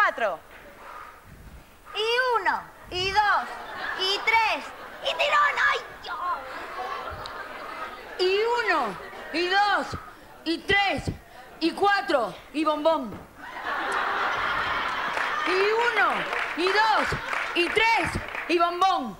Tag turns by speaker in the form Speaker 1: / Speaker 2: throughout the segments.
Speaker 1: 4.
Speaker 2: Y 1, y 2, y 3, y tirón. ¡Ay!
Speaker 3: Y 1, y 2, y 3, y 4, y bombón. Y 1, y 2, y 3, y bombón.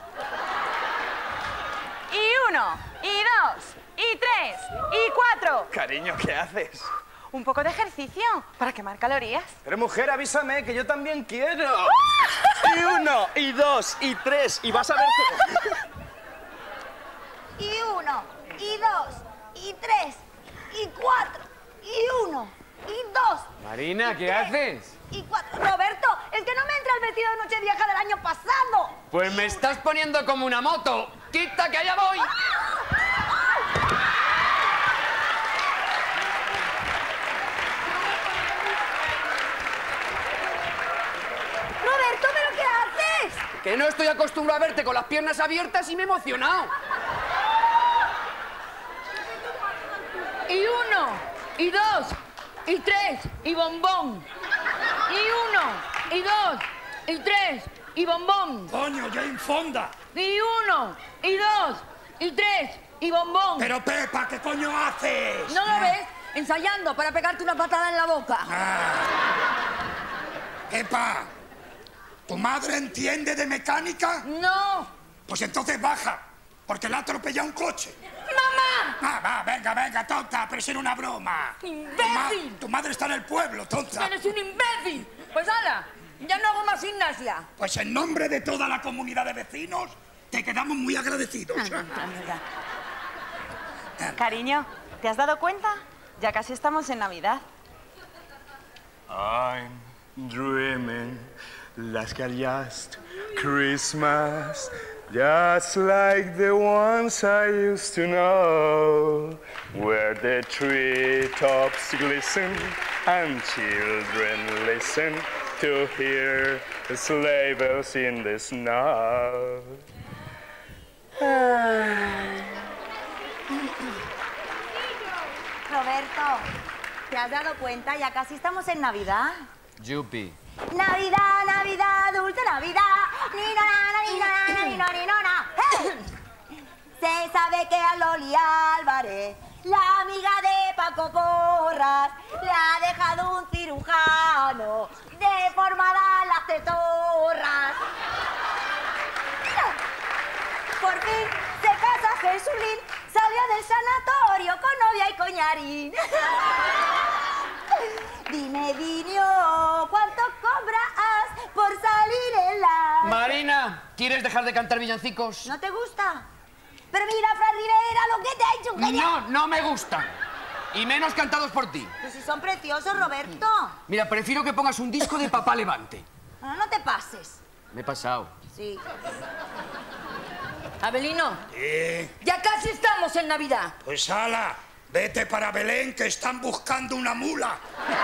Speaker 1: Y 1, y 2, y 3, y 4.
Speaker 4: Cariño, ¿qué haces?
Speaker 1: Un poco de ejercicio para quemar calorías.
Speaker 4: Pero mujer, avísame, que yo también quiero. Y 1, y 2, y 3, y vas a ver que...
Speaker 2: Y 1, y 2, y 3, y 4, y 1, y 2.
Speaker 5: Marina, ¿qué haces?
Speaker 2: Y 4. Roberto, es que no me entra el vestido de Nochevieja del año pasado.
Speaker 5: Pues me estás poniendo como una moto. ¡Quita, que allá voy!
Speaker 2: Roberto, ¿pero qué haces?
Speaker 5: Que no estoy acostumbrado a verte con las piernas abiertas y me he emocionado.
Speaker 3: Y 1, y 2, y 3, y bombón. Y 1, y 2, y 3, y bombón.
Speaker 6: Coño, Jane Fonda.
Speaker 3: Y 1, y 2, y 3, y bombón.
Speaker 6: Pero Pepa, ¿qué coño haces?
Speaker 3: ¿No lo ves? Ensayando para pegarte una patada en la boca.
Speaker 6: Pepa, ¿tu madre entiende de mecánica?
Speaker 3: No.
Speaker 6: Pues entonces baja, porque le ha atropellado un coche.
Speaker 3: ¡Mamá!
Speaker 6: Va, venga, tonta, pero es una broma.
Speaker 3: ¡Imbécil!
Speaker 6: Tu madre está en el pueblo, tonta.
Speaker 3: ¡Eres un imbécil! Pues hala, ya no hago más gimnasia.
Speaker 6: Pues en nombre de toda la comunidad de vecinos, te quedamos muy agradecidos.
Speaker 1: Cariño, ¿te has dado cuenta? Ya casi estamos en Navidad.
Speaker 4: I'm dreaming like a last Christmas, just like the ones I used to know, where the treetops glisten and children listen to hear the sleigh bells in the snow.
Speaker 2: Roberto, ¿te has dado cuenta? Ya casi estamos en Navidad.
Speaker 5: Yupi.
Speaker 2: Navidad, Navidad, dulce Navidad. Ni nona, ni nona, ni nona, ni nona. ¡Hey! Se sabe que a Loli Álvarez, la amiga de Paco Porras, le ha dejado un cirujano deformadas las tetorras. Por fin se casa Jesulín, salió del sanatorio con novia y coñarín. Dime, Dinio, ¿cuánto cobras por salir en la...?
Speaker 5: Marina, ¿quieres dejar de cantar villancicos?
Speaker 2: ¿No te gusta? Pero mira, Fran Rivera, lo que te ha hecho que
Speaker 5: No, no me gustan. Y menos cantados por ti.
Speaker 2: Pues si son preciosos, Roberto.
Speaker 5: Mira, prefiero que pongas un disco de Papá Levante.
Speaker 2: No te pases.
Speaker 5: Me he pasado.
Speaker 2: Sí.
Speaker 3: Abelino, ya casi estamos en Navidad.
Speaker 6: Pues ala, vete para Belén, que están buscando una mula.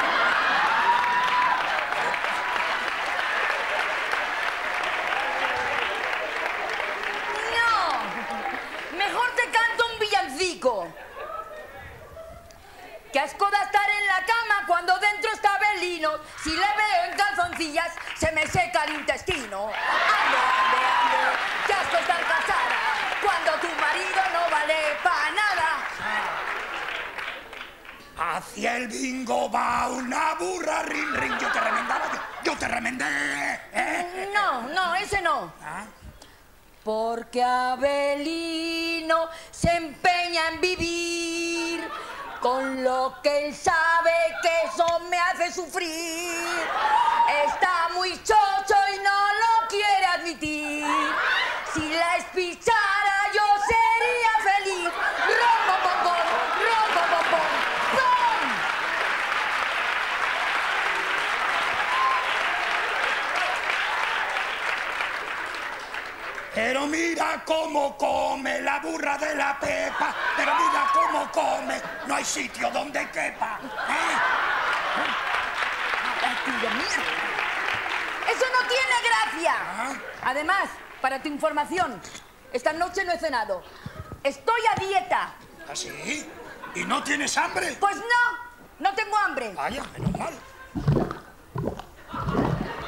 Speaker 3: No, mejor te canto un villancico. Qué asco da estar en la cama cuando dentro está Abelino. Si le veo en calzoncillas, se me seca el intestino. Ande, ande, ande, qué asco estar casada cuando tu marido no vale para nada.
Speaker 6: Hacia el bingo va una burra, rin, rin. Yo te remendaba, yo te remendé.
Speaker 3: No, ese no. Porque Abelino se empeña en vivir con lo que él sabe que eso me hace sufrir. Está muy chocho y no lo quiere admitir. Si la espichara yo sería feliz. Rom-pom-pom, rom-pom-pom-pom, ¡pum!
Speaker 6: Pero mira cómo come la burra de la Pepa. Pero mira cómo come. No hay sitio donde quepa.
Speaker 3: ¡Eso no tiene gracia! Además, para tu información, esta noche no he cenado. Estoy a dieta.
Speaker 6: ¿Ah, sí? ¿Y no tienes hambre?
Speaker 3: Pues no tengo hambre.
Speaker 6: Vaya, menos mal.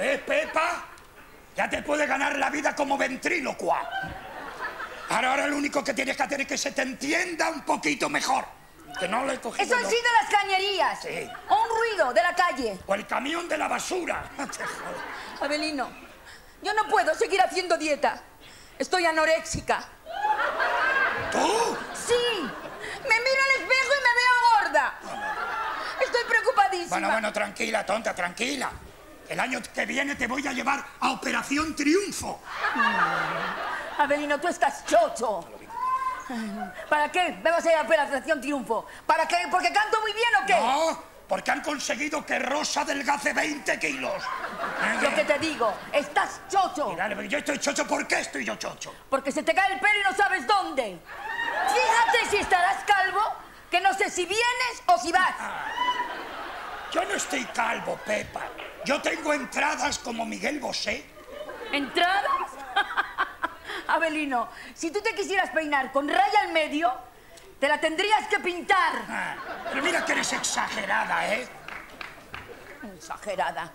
Speaker 6: Pepa? Ya te puedes ganar la vida como ventrílocua. Ahora lo único que tienes que hacer es que se te entienda un poquito mejor. Que no le he cogido.
Speaker 3: Eso han sido las cañerías.
Speaker 6: Sí.
Speaker 3: O un ruido de la calle.
Speaker 6: O el camión de la basura.
Speaker 3: Abelino, yo no puedo seguir haciendo dieta. Estoy anoréxica.
Speaker 6: ¿Tú?
Speaker 3: Sí, me miro al espejo y me veo gorda. Estoy preocupadísima.
Speaker 6: Bueno, tranquila, tonta, tranquila. El año que viene te voy a llevar a Operación Triunfo.
Speaker 3: Abelino, tú estás chocho. ¿Para qué me vas a ir a Operación Triunfo? ¿Para qué? ¿Porque canto muy bien o qué?
Speaker 6: No, porque han conseguido que Rosa adelgace 20 kilos.
Speaker 3: Lo que te digo, estás chocho.
Speaker 6: Mira, pero yo estoy chocho, ¿por qué estoy yo chocho?
Speaker 3: Porque se te cae el pelo y no sabes dónde. Fíjate si estarás calvo, que no sé si vienes o si vas.
Speaker 6: Yo no estoy calvo, Pepa. Yo tengo entradas como Miguel Bosé.
Speaker 3: ¿Entradas? Abelino, si tú te quisieras peinar con raya al medio, te la tendrías que pintar.
Speaker 6: Pero mira que eres exagerada, ¿eh?
Speaker 3: Exagerada.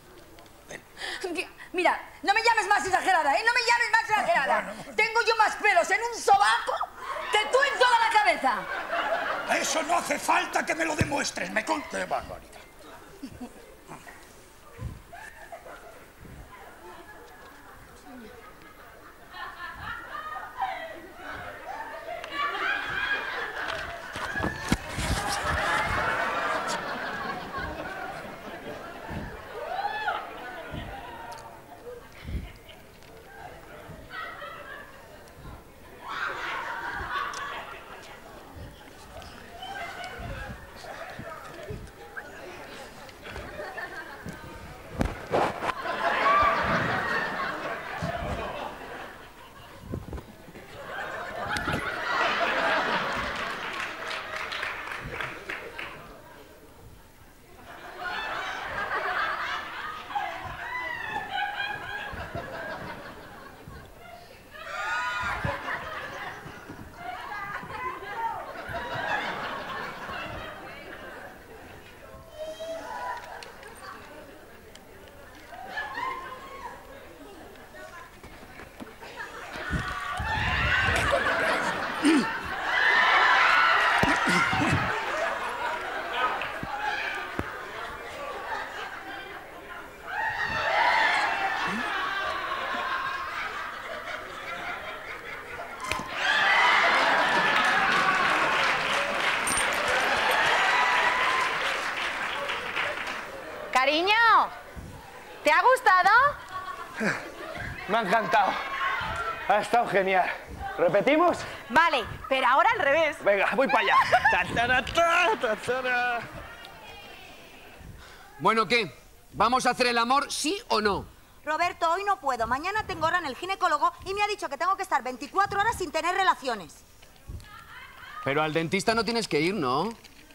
Speaker 3: Mira, no me llames más exagerada, ¿eh? No me llames más exagerada.
Speaker 6: Bueno.
Speaker 3: Tengo yo más pelos en un sobaco que tú en toda la cabeza.
Speaker 6: Eso no hace falta que me lo demuestres. Me con... ¡Qué barbaridad!
Speaker 1: Cariño, ¿te ha gustado?
Speaker 4: Me ha encantado. Ha estado genial. ¿Repetimos?
Speaker 1: Vale, pero ahora al revés.
Speaker 4: Venga, voy para allá. Ta-ta-ra-ta.
Speaker 5: Bueno, ¿qué? ¿Vamos a hacer el amor, sí o no?
Speaker 2: Roberto, hoy no puedo. Mañana tengo hora en el ginecólogo y me ha dicho que tengo que estar 24 horas sin tener relaciones.
Speaker 5: Pero al dentista no tienes que ir, ¿no?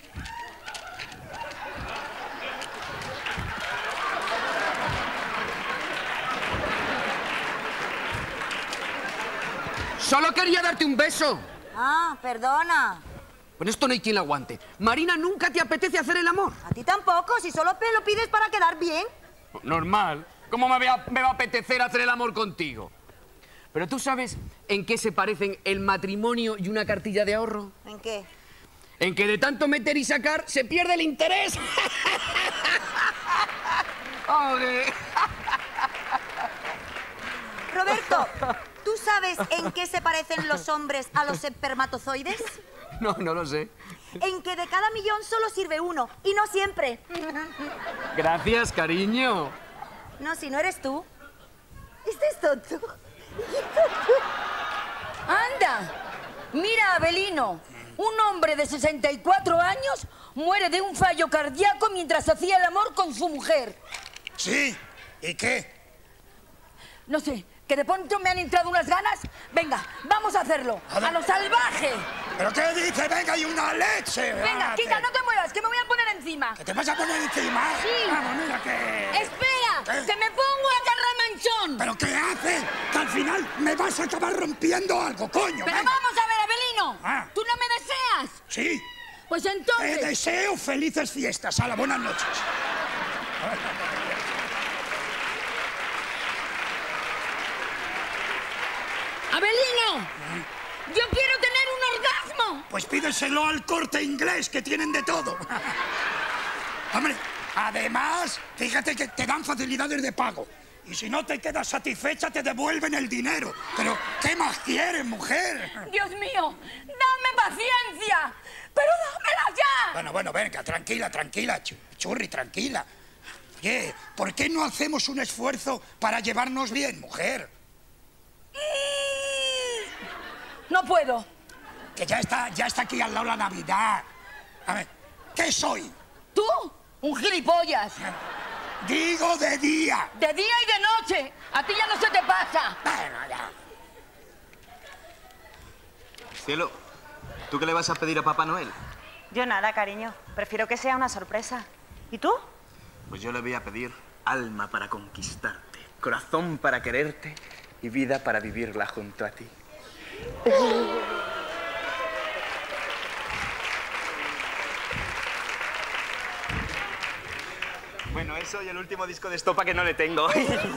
Speaker 5: Solo quería darte un beso.
Speaker 2: Ah, perdona.
Speaker 5: Pero esto no hay quien lo aguante. Marina, ¿nunca te apetece hacer el amor?
Speaker 2: A ti tampoco, si solo te lo pides para quedar bien.
Speaker 5: Normal. ¿Cómo me va a apetecer hacer el amor contigo? Pero ¿tú sabes en qué se parecen el matrimonio y una cartilla de ahorro?
Speaker 2: ¿En qué?
Speaker 5: En que de tanto meter y sacar se pierde el interés. ¡Joder!
Speaker 2: Roberto, ¿tú sabes en qué se parecen los hombres a los espermatozoides?
Speaker 5: No, no lo sé.
Speaker 2: En que de cada millón solo sirve uno, y no siempre.
Speaker 5: Gracias, cariño.
Speaker 2: No, si no eres tú. Este es tonto.
Speaker 3: ¡Anda! Mira, Abelino, un hombre de 64 años muere de un fallo cardíaco mientras hacía el amor con su mujer.
Speaker 6: Sí, ¿y qué?
Speaker 3: No sé, que de pronto me han entrado unas ganas. Venga, vamos a hacerlo.
Speaker 6: A lo
Speaker 3: salvaje.
Speaker 6: ¿Pero qué dice? Venga, hay una leche.
Speaker 3: Venga, Kika, no te muevas, que me voy a poner encima.
Speaker 6: ¿Que te vas a poner encima?
Speaker 3: Sí.
Speaker 6: Vamos, mira que...
Speaker 3: ¡Espera!
Speaker 6: ¿Qué?
Speaker 3: ¡Que me pongo a agarrar manchón!
Speaker 6: ¿Pero qué haces? Que al final me vas a acabar rompiendo algo, coño.
Speaker 3: Pero
Speaker 6: venga.
Speaker 3: vamos a ver, Abelino.
Speaker 6: Ah.
Speaker 3: ¿Tú no me deseas?
Speaker 6: Sí,
Speaker 3: Pues
Speaker 6: te
Speaker 3: entonces...
Speaker 6: deseo felices fiestas. Hala, buenas noches.
Speaker 3: ¡Abelino! ¡Yo quiero tener un orgasmo!
Speaker 6: Pues pídeselo al Corte Inglés, que tienen de todo. Hombre, además, fíjate que te dan facilidades de pago. Y si no te quedas satisfecha, te devuelven el dinero. Pero, ¿qué más quieres, mujer?
Speaker 3: ¡Dios mío! ¡Dame paciencia! ¡Pero dámela ya!
Speaker 6: Bueno, venga, tranquila, Churri, tranquila. Oye, ¿por qué no hacemos un esfuerzo para llevarnos bien, mujer?
Speaker 3: No puedo.
Speaker 6: Que ya está aquí al lado la Navidad. A ver, ¿qué soy?
Speaker 3: ¿Tú? Un gilipollas.
Speaker 6: Digo de día.
Speaker 3: De día y de noche. A ti ya no se te pasa.
Speaker 6: Bueno, ya.
Speaker 4: Cielo, ¿tú qué le vas a pedir a Papá Noel?
Speaker 1: Yo nada, cariño. Prefiero que sea una sorpresa. ¿Y tú?
Speaker 4: Pues yo le voy a pedir alma para conquistarte, corazón para quererte y vida para vivirla junto a ti. Bueno, eso y el último disco de Estopa que no le tengo.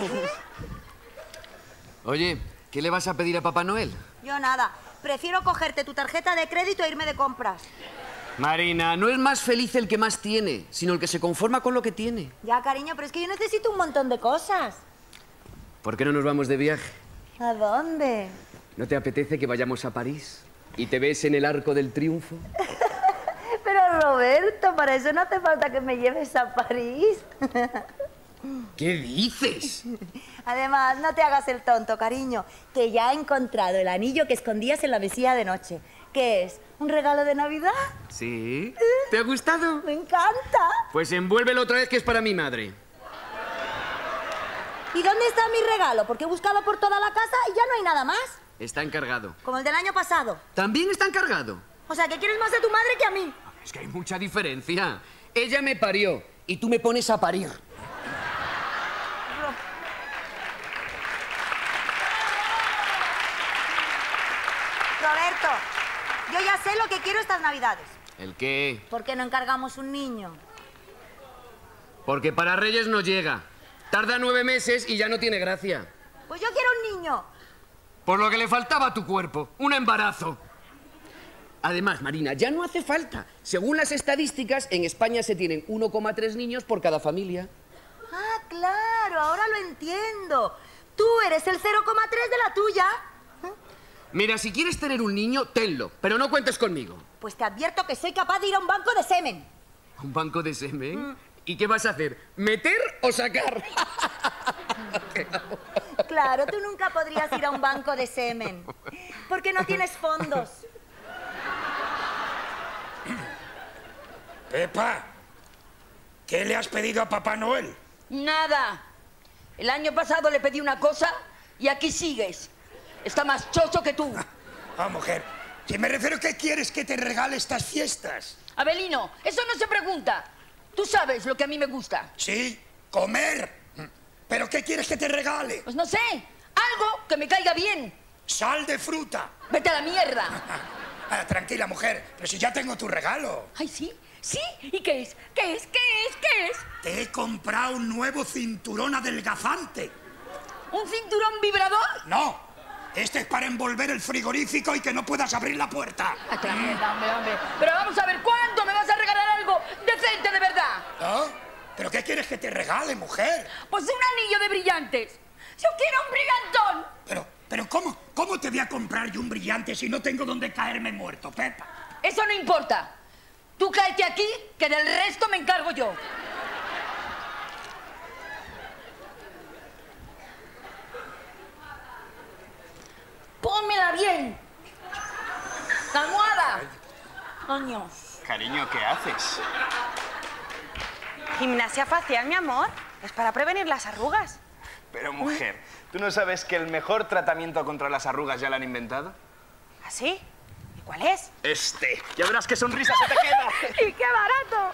Speaker 5: Oye, ¿qué le vas a pedir a Papá Noel?
Speaker 2: Yo nada. Prefiero cogerte tu tarjeta de crédito e irme de compras.
Speaker 5: Marina, no es más feliz el que más tiene, sino el que se conforma con lo que tiene.
Speaker 2: Ya, cariño, pero es que yo necesito un montón de cosas.
Speaker 5: ¿Por qué no nos vamos de viaje?
Speaker 2: ¿A dónde?
Speaker 5: ¿No te apetece que vayamos a París y te ves en el Arco del Triunfo?
Speaker 2: Pero Roberto, para eso no hace falta que me lleves a París.
Speaker 5: ¿Qué dices?
Speaker 2: Además, no te hagas el tonto, cariño, que ya he encontrado el anillo que escondías en la mesilla de noche. ¿Qué es? ¿Un regalo de Navidad?
Speaker 5: ¿Sí? ¿Te ha gustado?
Speaker 2: ¡Me encanta!
Speaker 5: Pues envuélvelo otra vez, que es para mi madre.
Speaker 2: ¿Y dónde está mi regalo? Porque he buscado por toda la casa y ya no hay nada más.
Speaker 5: Está encargado.
Speaker 2: Como el del año pasado.
Speaker 5: ¿También está encargado?
Speaker 2: O sea, que quieres más de tu madre que a mí.
Speaker 5: Es que hay mucha diferencia. Ella me parió y tú me pones a parir.
Speaker 2: Roberto, yo ya sé lo que quiero estas Navidades.
Speaker 5: ¿El qué?
Speaker 2: ¿Por qué no encargamos un niño?
Speaker 5: Porque para Reyes no llega. Tarda 9 meses y ya no tiene gracia.
Speaker 2: Pues yo quiero un niño.
Speaker 5: Por lo que le faltaba a tu cuerpo, un embarazo. Además, Marina, ya no hace falta. Según las estadísticas, en España se tienen 1,3 niños por cada familia.
Speaker 2: Ah, claro, ahora lo entiendo. Tú eres el 0,3 de la tuya.
Speaker 5: Mira, si quieres tener un niño, tenlo, pero no cuentes conmigo.
Speaker 2: Pues te advierto que soy capaz de ir a un banco de semen.
Speaker 5: ¿Un banco de semen? ¿Y qué vas a hacer? ¿Meter o sacar?
Speaker 2: Claro, tú nunca podrías ir a un banco de semen. Porque no tienes fondos.
Speaker 6: Pepa, ¿qué le has pedido a Papá Noel?
Speaker 3: Nada. El año pasado le pedí una cosa y aquí sigues. Está más chocho que tú.
Speaker 6: Ah, mujer, si me refiero a qué quieres que te regale estas fiestas.
Speaker 3: Abelino, eso no se pregunta. Tú sabes lo que a mí me gusta.
Speaker 6: Sí, comer. ¿Pero qué quieres que te regale?
Speaker 3: Pues no sé, algo que me caiga bien.
Speaker 6: Sal de fruta.
Speaker 3: Vete a la mierda.
Speaker 6: Ah, tranquila, mujer, pero si ya tengo tu regalo.
Speaker 3: Ay, ¿sí? ¿Sí? ¿Y qué es? ¿Qué es? ¿Qué es? ¿Qué es?
Speaker 6: Te he comprado un nuevo cinturón adelgazante.
Speaker 3: ¿Un cinturón vibrador?
Speaker 6: No, este es para envolver el frigorífico y que no puedas abrir la puerta.
Speaker 3: Ay, qué mierda, hombre. Pero vamos a ver, ¿cuándo me vas a regalar algo decente de verdad?
Speaker 6: ¿No? ¿Pero qué quieres que te regale, mujer?
Speaker 3: Pues un anillo de brillantes. Yo quiero un brillantón.
Speaker 6: Pero ¿cómo te voy a comprar yo un brillante si no tengo donde caerme muerto, Pepa?
Speaker 3: Eso no importa. Tú cáete aquí, que del resto me encargo yo. Pónmela bien. La almohada. Coño.
Speaker 4: Cariño, ¿qué haces?
Speaker 1: Gimnasia facial, mi amor. Es para prevenir las arrugas.
Speaker 4: Pero, mujer, ¿tú no sabes que el mejor tratamiento contra las arrugas ya lo han inventado?
Speaker 1: ¿Así? ¿Y cuál es?
Speaker 4: Este. Ya verás qué sonrisa se te queda.
Speaker 1: ¡Y qué barato!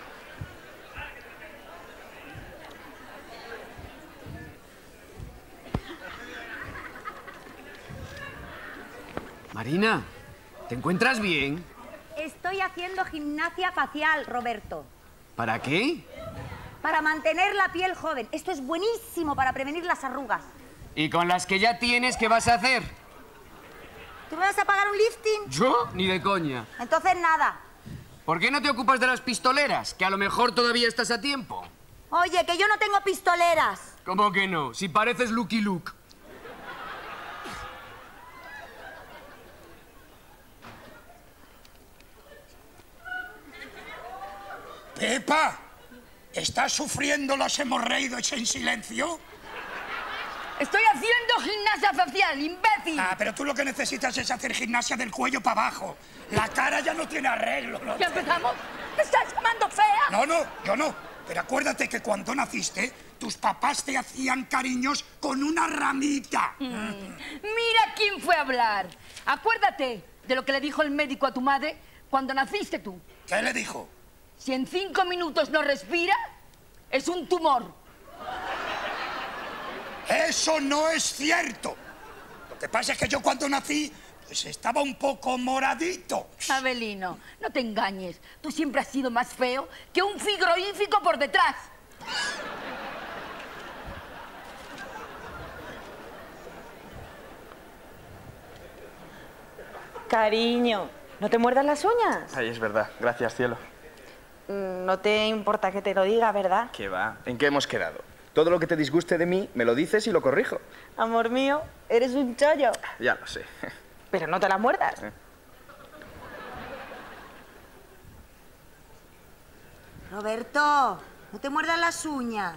Speaker 5: Marina, ¿te encuentras bien?
Speaker 2: Estoy haciendo gimnasia facial, Roberto.
Speaker 5: ¿Para qué?
Speaker 2: Para mantener la piel joven. Esto es buenísimo para prevenir las arrugas.
Speaker 5: ¿Y con las que ya tienes, qué vas a hacer?
Speaker 2: ¿Tú me vas a pagar un lifting?
Speaker 5: ¿Yo? Ni de coña.
Speaker 2: Entonces nada.
Speaker 5: ¿Por qué no te ocupas de las pistoleras? Que a lo mejor todavía estás a tiempo.
Speaker 2: Oye, que yo no tengo pistoleras.
Speaker 5: ¿Cómo que no? Si pareces Lucky Luke.
Speaker 6: Pepa, ¿estás sufriendo los hemorroides en silencio?
Speaker 3: Estoy haciendo gimnasia facial, imbécil.
Speaker 6: Ah, pero tú lo que necesitas es hacer gimnasia del cuello para abajo. La cara ya no tiene arreglo. ¿No?
Speaker 3: ¿Ya empezamos? ¿Me estás llamando fea?
Speaker 6: No, yo no. Pero acuérdate que cuando naciste, tus papás te hacían cariños con una ramita.
Speaker 3: Mira quién fue a hablar. Acuérdate de lo que le dijo el médico a tu madre cuando naciste tú.
Speaker 6: ¿Qué le dijo?
Speaker 3: Si en 5 minutos no respira, es un tumor.
Speaker 6: Eso no es cierto. Lo que pasa es que yo cuando nací, pues estaba un poco moradito.
Speaker 3: Abelino, no te engañes. Tú siempre has sido más feo que un frigorífico por detrás.
Speaker 1: Cariño, ¿no te muerdas las uñas?
Speaker 4: Ay, es verdad. Gracias, cielo.
Speaker 1: No te importa que te lo diga, ¿verdad?
Speaker 4: ¿Qué va? ¿En qué hemos quedado? Todo lo que te disguste de mí, me lo dices y lo corrijo.
Speaker 1: Amor mío, eres un chollo.
Speaker 4: Ya lo sé.
Speaker 1: Pero no te las muerdas.
Speaker 2: Roberto, no te muerdas las uñas.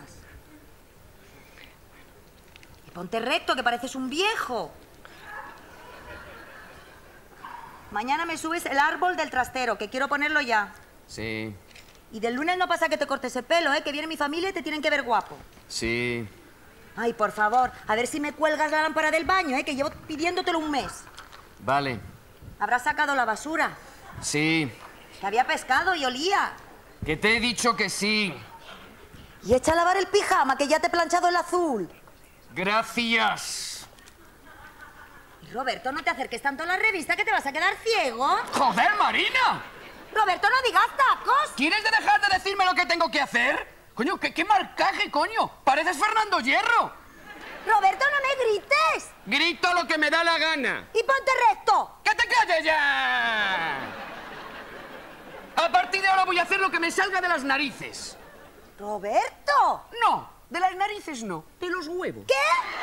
Speaker 2: Y ponte recto, que pareces un viejo. Mañana me subes el árbol del trastero, que quiero ponerlo ya.
Speaker 5: Sí,
Speaker 2: Y del lunes no pasa que te cortes el pelo, ¿eh? Que viene mi familia y te tienen que ver guapo.
Speaker 5: sí.
Speaker 2: Ay, por favor, a ver si me cuelgas la lámpara del baño, ¿eh? Que llevo pidiéndotelo un mes.
Speaker 5: Vale.
Speaker 2: Habrás sacado la basura.
Speaker 5: Sí.
Speaker 2: Que había pescado y olía.
Speaker 5: Que te he dicho que sí.
Speaker 2: Y echa a lavar el pijama, que ya te he planchado el azul.
Speaker 5: Gracias.
Speaker 2: Y Roberto, no te acerques tanto a la revista que te vas a quedar ciego.
Speaker 5: ¡Joder, Marina!
Speaker 2: Roberto, no digas tacos.
Speaker 5: ¿Quieres dejar de decirme lo que tengo que hacer? Coño, ¿qué marcaje, coño? Pareces Fernando Hierro.
Speaker 2: Roberto, no me grites.
Speaker 5: Grito lo que me da la gana.
Speaker 2: Y ponte recto.
Speaker 5: ¡Que te calles ya! A partir de ahora voy a hacer lo que me salga de las narices.
Speaker 2: Roberto.
Speaker 5: No, de las narices no, de los huevos.
Speaker 2: ¿Qué?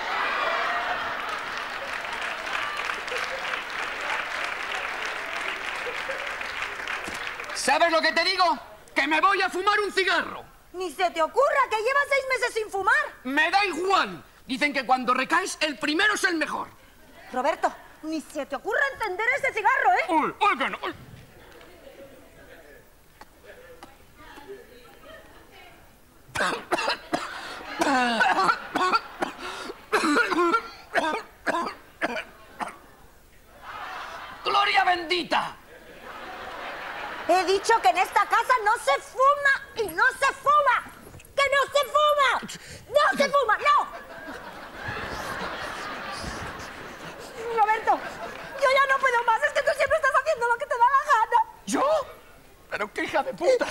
Speaker 5: ¿Sabes lo que te digo? ¡Que me voy a fumar un cigarro!
Speaker 2: Ni se te ocurra que llevas 6 meses sin fumar.
Speaker 5: ¡Me da igual! Dicen que cuando recaes, el primero es el mejor.
Speaker 2: Roberto, ni se te ocurra encender ese cigarro, ¿eh?
Speaker 5: ¡Uy, uy, que no! Uy. ¡Gloria bendita!
Speaker 2: He dicho que en esta casa no se fuma y no se fuma. ¡Que no se fuma! ¡No se fuma! ¡No! Roberto, yo ya no puedo más. Es que tú siempre estás haciendo lo que te da la gana.
Speaker 5: ¿Yo? ¿Pero qué hija de puta?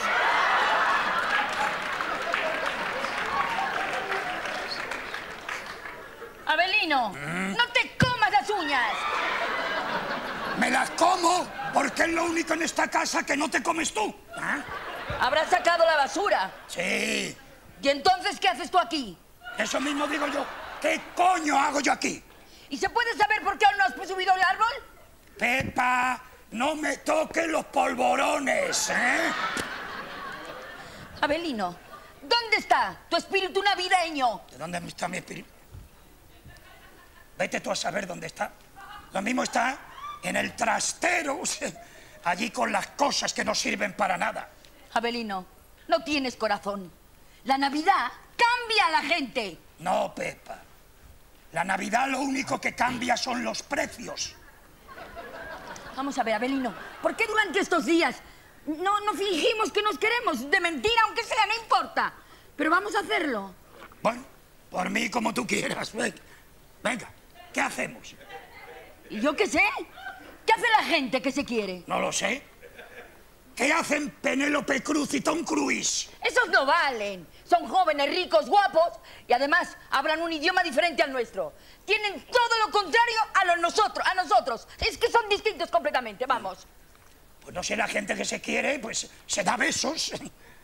Speaker 3: Abelino, no te comas las uñas.
Speaker 6: Me las como porque es lo único en esta casa que no te comes tú. ¿Ah?
Speaker 3: Habrás sacado la basura.
Speaker 6: Sí,
Speaker 3: ¿Y entonces qué haces tú aquí?
Speaker 6: eso mismo digo yo. ¿Qué coño hago yo aquí?
Speaker 3: ¿Y se puede saber por qué aún no has subido el árbol?
Speaker 6: Pepa, no me toques los polvorones, ¿eh?
Speaker 3: Abelino, ¿dónde está tu espíritu navideño?
Speaker 6: ¿De dónde está mi espíritu? Vete tú a saber dónde está. Lo mismo está en el trastero, allí con las cosas que no sirven para nada.
Speaker 3: Abelino, no tienes corazón. La Navidad cambia a la gente.
Speaker 6: No, Pepa. La Navidad lo único que cambia son los precios.
Speaker 3: Vamos a ver, Abelino, ¿por qué durante estos días no fingimos que nos queremos? De mentira, aunque sea, no importa. Pero vamos a hacerlo.
Speaker 6: Bueno, por mí como tú quieras. Venga, ¿qué hacemos?
Speaker 3: ¿Y yo qué sé? ¿Qué hace la gente que se quiere?
Speaker 6: No lo sé. ¿Qué hacen Penélope Cruz y Tom Cruise?
Speaker 3: Esos no valen. Son jóvenes, ricos, guapos y además hablan un idioma diferente al nuestro. Tienen todo lo contrario a nosotros. Es que son distintos completamente, vamos.
Speaker 6: Pues no sé, la gente que se quiere, pues se da besos.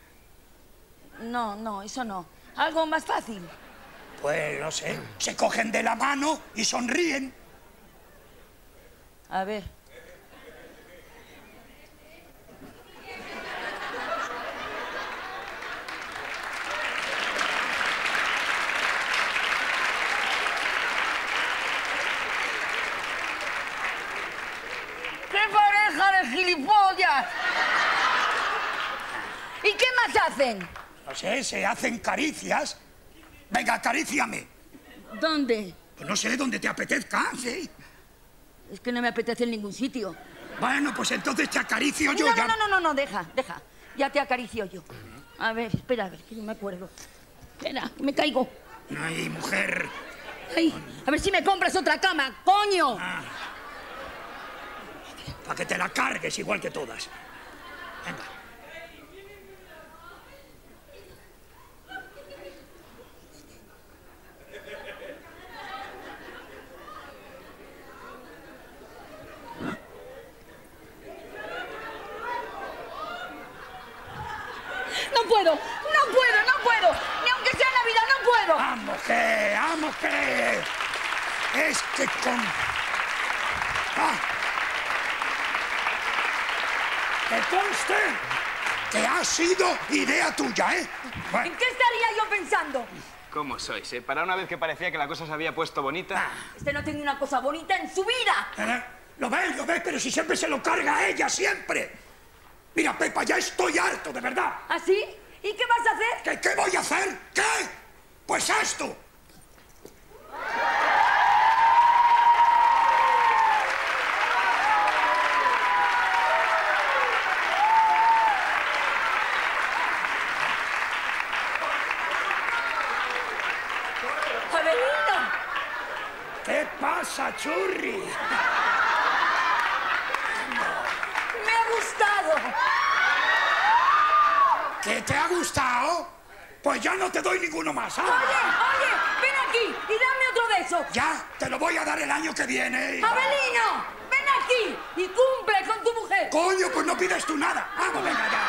Speaker 3: No, eso no. Algo más fácil.
Speaker 6: Pues no sé, se cogen de la mano y sonríen.
Speaker 3: A ver. ¡Qué pareja de gilipollas! ¿Y qué más hacen?
Speaker 6: No sé, se hacen caricias. Venga, acaríciame.
Speaker 3: ¿Dónde?
Speaker 6: Pues no sé, donde te apetezca, sí.
Speaker 3: Es que no me apetece en ningún sitio.
Speaker 6: Bueno, pues entonces te acaricio yo ya.
Speaker 3: No, deja. Ya te acaricio yo. A ver, espera, a ver, que no me acuerdo. Espera, me caigo.
Speaker 6: Ay, mujer.
Speaker 3: Ay, a ver si me compras otra cama, coño.
Speaker 6: Para que te la cargues igual que todas. Venga.
Speaker 3: No puedo. Ni aunque sea Navidad, no puedo.
Speaker 6: ¡Vamos que! Es que con... ¡Que conste que ha sido idea tuya, ¿eh? Bueno.
Speaker 3: ¿En qué estaría yo pensando?
Speaker 4: ¿Cómo sois, eh? Para una vez que parecía que la cosa se había puesto bonita...
Speaker 3: Este no tiene una cosa bonita en su vida.
Speaker 6: Lo ves, pero si siempre se lo carga a ella, siempre. Mira, Pepa, ya estoy harto, de verdad.
Speaker 3: ¿Ah, sí? ¿Y qué vas a hacer?
Speaker 6: ¿Qué voy a hacer? ¿Qué? Pues esto.
Speaker 3: ¡Avelino!
Speaker 6: ¿Qué pasa, churri?
Speaker 3: Me ha gustado.
Speaker 6: ¿Qué te ha gustado? Pues ya no te doy ninguno más, ¿ah?
Speaker 3: Oye, ven aquí y dame otro de esos.
Speaker 6: Ya, te lo voy a dar el año que viene.
Speaker 3: ¡Avelino! ¡Ven aquí y cumple con tu mujer!
Speaker 6: Coño, pues no pides tú nada. Vamos, venga ya.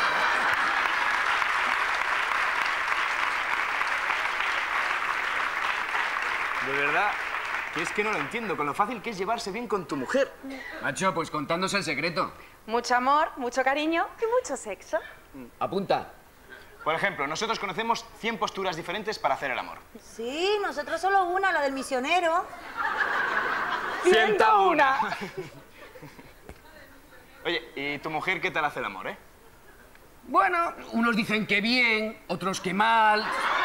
Speaker 4: De verdad, que es que no lo entiendo, con lo fácil que es llevarse bien con tu mujer.
Speaker 5: Macho, pues contándose el secreto.
Speaker 1: Mucho amor, mucho cariño y mucho sexo.
Speaker 5: Apunta.
Speaker 4: Por ejemplo, nosotros conocemos 100 posturas diferentes para hacer el amor.
Speaker 2: Sí, nosotros solo una, la del misionero.
Speaker 1: 101.
Speaker 4: Oye, ¿y tu mujer qué tal hace el amor, eh?
Speaker 5: Bueno, unos dicen que bien, otros que mal.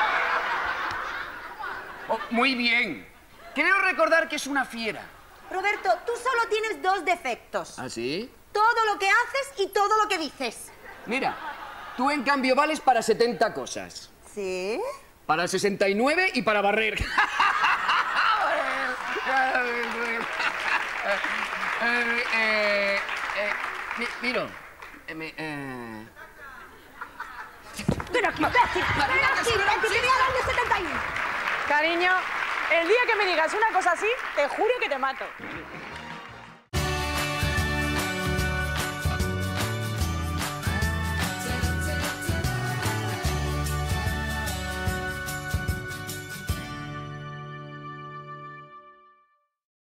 Speaker 5: Oh, muy bien. Creo recordar que es una fiera.
Speaker 2: Roberto, tú solo tienes 2 defectos.
Speaker 5: ¿Ah, sí?
Speaker 2: Todo lo que haces y todo lo que dices.
Speaker 5: Mira, tú en cambio vales para 70 cosas.
Speaker 2: ¿Sí?
Speaker 5: Para 69 y para barrer. Miro.
Speaker 2: Ven aquí, imbécil. Ven aquí, ven que te voy a dar de 71.
Speaker 1: Cariño, el día que me digas una cosa así, te juro que te mato.